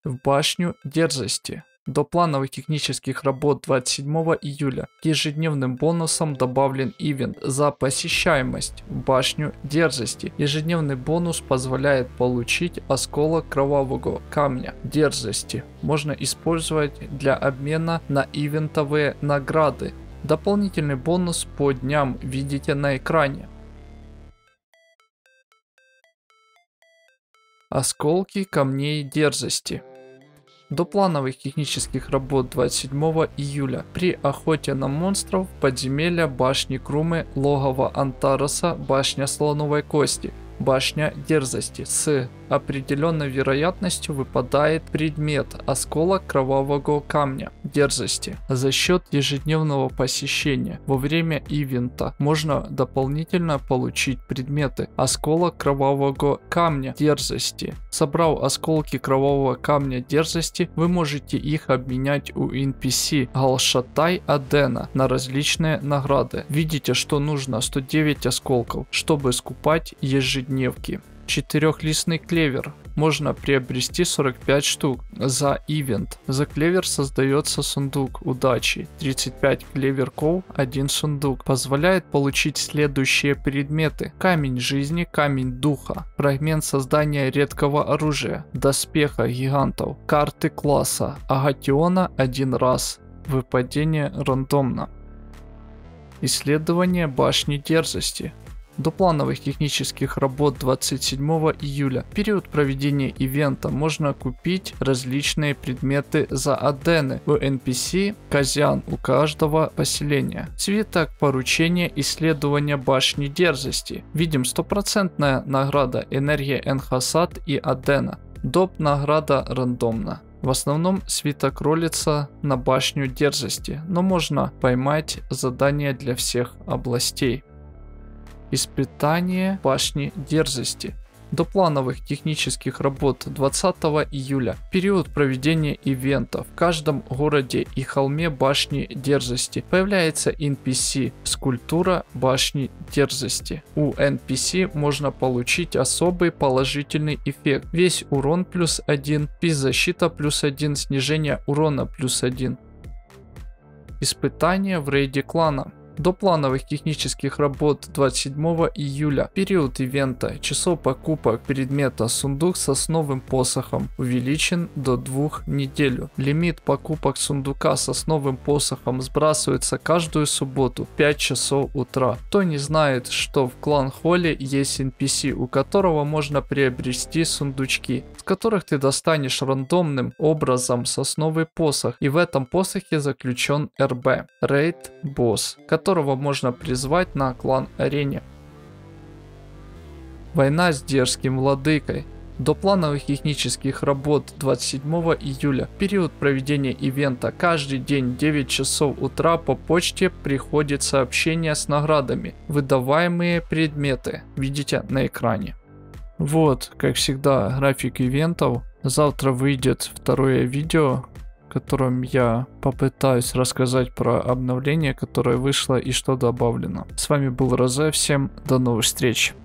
в башню дерзости. До плановых технических работ 27 июля к ежедневным бонусам добавлен ивент за посещаемость в башню дерзости. Ежедневный бонус позволяет получить осколок кровавого камня дерзости. Можно использовать для обмена на ивентовые награды. Дополнительный бонус по дням видите на экране. Осколки камней дерзости. До плановых технических работ 27 июля при охоте на монстров подземелья башни Крумы, логово Антароса, башня слоновой кости, башня дерзости. С определенной вероятностью выпадает предмет осколок кровавого камня дерзости. За счет ежедневного посещения во время ивента можно дополнительно получить предметы осколок кровавого камня дерзости. Собрав осколки кровавого камня дерзости, вы можете их обменять у NPC Галшатай Адена на различные награды. Видите, что нужно 109 осколков, чтобы скупать ежедневки. Четырехлистный клевер можно приобрести 45 штук за ивент. За клевер создается сундук удачи. 35 клеверков, 1 сундук. Позволяет получить следующие предметы: камень жизни, камень духа, фрагмент создания редкого оружия, доспеха гигантов, карты класса Агатиона 1 раз. Выпадение рандомно. Исследование башни дерзости. До плановых технических работ 27 июля, в период проведения ивента, можно купить различные предметы за адены у NPC Казян у каждого поселения. Свиток поручения исследования башни дерзости. Видим 100% награда энергия Энхасад и адена. Доп награда рандомно. В основном свиток ролится на башню дерзости, но можно поймать задания для всех областей. Испытание башни дерзости. До плановых технических работ 20 июля, период проведения ивента, в каждом городе и холме башни дерзости появляется NPC скульптура башни дерзости. У NPC можно получить особый положительный эффект: весь урон +1, физзащита +1, снижение урона +1. Испытание в рейде клана. До плановых технических работ 27 июля, период ивента, число покупок предмета сундук с основным посохом увеличен до 2 неделю. Лимит покупок сундука с основным посохом сбрасывается каждую субботу в 5 часов утра. Кто не знает, что в клан Холли есть NPC, у которого можно приобрести сундучки, с которых ты достанешь рандомным образом сосновый посох, и в этом посохе заключен РБ, рейд босс, которого можно призвать на клан арене. Война с дерзким владыкой. До плановых технических работ 27 июля, период проведения ивента, каждый день в 9 часов утра по почте приходит сообщение с наградами, выдаваемые предметы, видите на экране. Вот, как всегда, график ивентов. Завтра выйдет второе видео, в котором я попытаюсь рассказать про обновление, которое вышло и что добавлено. С вами был Розе, всем до новых встреч.